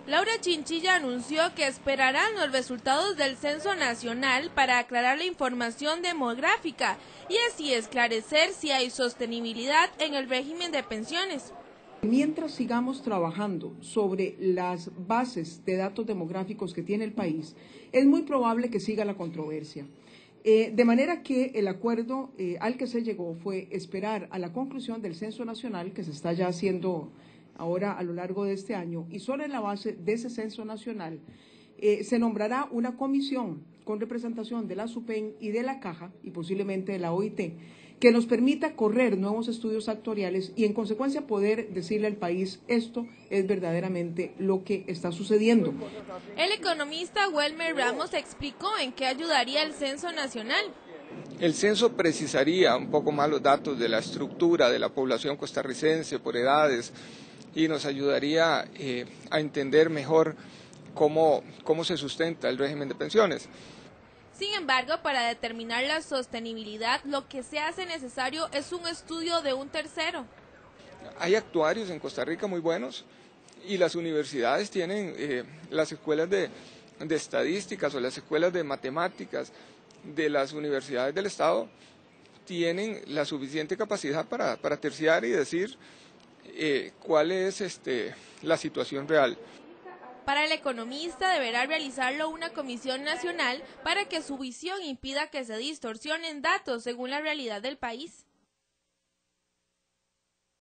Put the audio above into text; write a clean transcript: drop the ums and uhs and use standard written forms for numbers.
Laura Chinchilla anunció que esperarán los resultados del Censo Nacional para aclarar la información demográfica y así esclarecer si hay sostenibilidad en el régimen de pensiones. Mientras sigamos trabajando sobre las bases de datos demográficos que tiene el país, es muy probable que siga la controversia. De manera que el acuerdo al que se llegó fue esperar a la conclusión del Censo Nacional, que se está ya haciendo ahora a lo largo de este año, y sobre la base de ese Censo Nacional se nombrará una comisión con representación de la SUPEN y de la Caja, y posiblemente de la OIT, que nos permita correr nuevos estudios actuariales y en consecuencia poder decirle al país esto es verdaderamente lo que está sucediendo. El economista Welmer Ramos explicó en qué ayudaría el Censo Nacional. El censo precisaría un poco más los datos de la estructura de la población costarricense por edades y nos ayudaría a entender mejor cómo se sustenta el régimen de pensiones. Sin embargo, para determinar la sostenibilidad, lo que se hace necesario es un estudio de un tercero. Hay actuarios en Costa Rica muy buenos y las universidades tienen las escuelas de estadísticas o las escuelas de matemáticas de las universidades del Estado tienen la suficiente capacidad para terciar y decir cuál es la situación real. Para el economista deberá realizarlo una comisión nacional para que su visión impida que se distorsionen datos según la realidad del país.